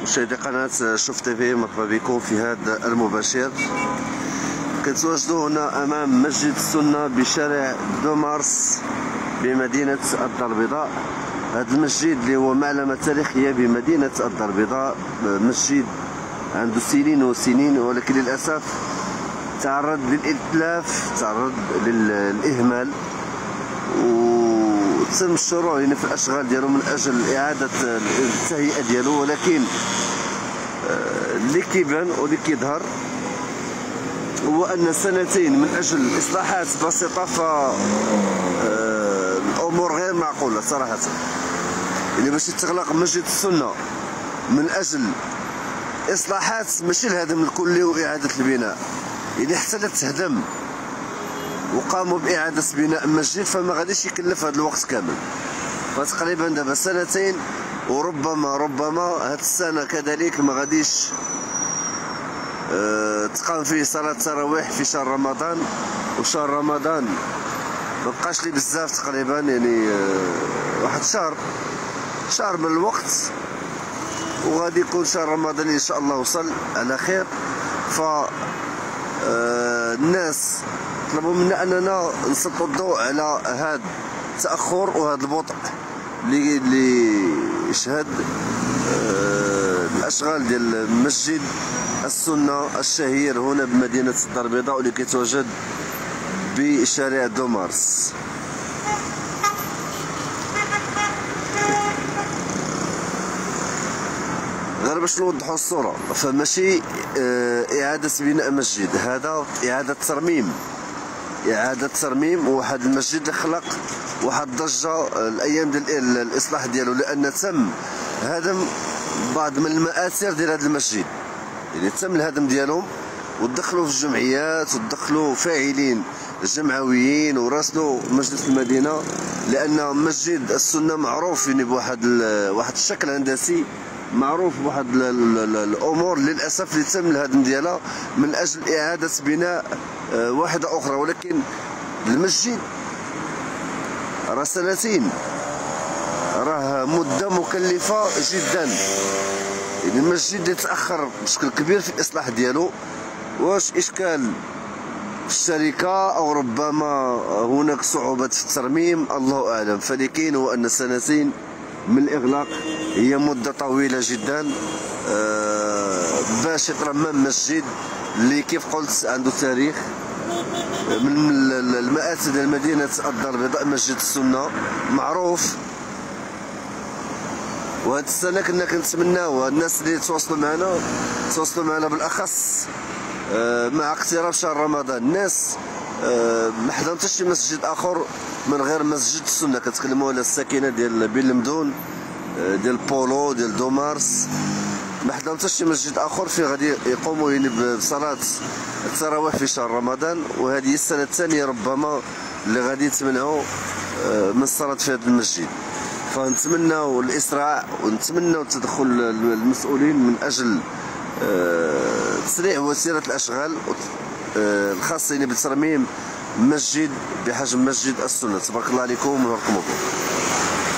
مشاهدي قناة شوف تيفي، مرحبا بكم في هذا المباشر. كنتواجدوا هنا امام مسجد السنة بشارع 2 مارس بمدينة الدار البيضاء. هذا المسجد اللي هو معلمة تاريخية بمدينة الدار البيضاء، مسجد عنده سنين وسنين، ولكن للأسف تعرض للإتلاف، تعرض للإهمال، وتم الشروع في الأشغال ديالو من أجل إعادة التهيئة ديالو، ولكن اللي كيبان واللي كيظهر هو أن سنتين من أجل إصلاحات بسيطة الأمور غير معقولة صراحة. يعني باش تغلق مسجد السنة من أجل إصلاحات ماشي الهدم الكلي وإعادة البناء، يعني حتى لا تهدم وقاموا بإعادة بناء المسجد فما غاديش يكلف هذا الوقت كامل. فتقريبا دابا سنتين، وربما هاد السنة كذلك ما غاديش تقام فيه صلاة التراويح في شهر رمضان، وشهر رمضان ما بقاش لي بزاف تقريبا، يعني واحد شهر من الوقت وغادي يكون شهر رمضان ان شاء الله وصل على خير. ف الناس طلبوا منا اننا نسلطوا الضوء على هذا التاخر وهذا البطء اللي يشهد الاشغال ديال مسجد السنة الشهير هنا بمدينة الدار البيضاء، واللي كيتواجد بشارع 2 مارس. غير باش نوضحوا الصورة، فماشي إعادة بناء مسجد، هذا إعادة ترميم وواحد المسجد اللي خلق واحد الضجة الأيام ديال الإصلاح ديالو، لأن تم هدم بعض من المآثر ديال هذا المسجد، يعني تم الهدم ديالهم ودخلوا في الجمعيات ودخلوا فاعلين جمعويين وراسلوا مجلس المدينة، لأن مسجد السنة معروف يعني بواحد الشكل هندسي، معروف بواحد الامور للاسف اللي تم الهدم ديالها من اجل اعاده بناء واحده اخرى. ولكن المسجد راه سنتين، راه مده مكلفه جدا، يعني المسجد اللي تاخر بشكل كبير في الاصلاح ديالو. واش اشكال في الشركه او ربما هناك صعوبات في الترميم، الله اعلم. فاللي كاين هو ان سنتين من الإغلاق هي مدة طويلة جدا باش يترمم مسجد اللي كيف قلت عنده تاريخ من المآثر ديال مدينة الدار البيضاء. مسجد السنة معروف، وهاد السنة كنا كنتمناو الناس اللي تواصلوا معنا بالأخص مع اقتراب شهر رمضان. الناس ما حضرتش شي مسجد اخر من غير مسجد السنة، كتكلموا على الساكنه ديال بين المدن ديال بولو ديال 2 مارس، ما حضرتش شي مسجد اخر فيه غادي يقوموا يعني بصلاه التراويح في شهر رمضان. وهذه السنه الثانيه ربما اللي غادي يتمنعوا من الصلاه في هذا المسجد. فنتمناو الاسراع ونتمناو تدخل المسؤولين من اجل تسريع وسيره الاشغال الخاصين بترميم مسجد بحجم مسجد السنة. تبارك الله عليكم ونهاركم مبروك.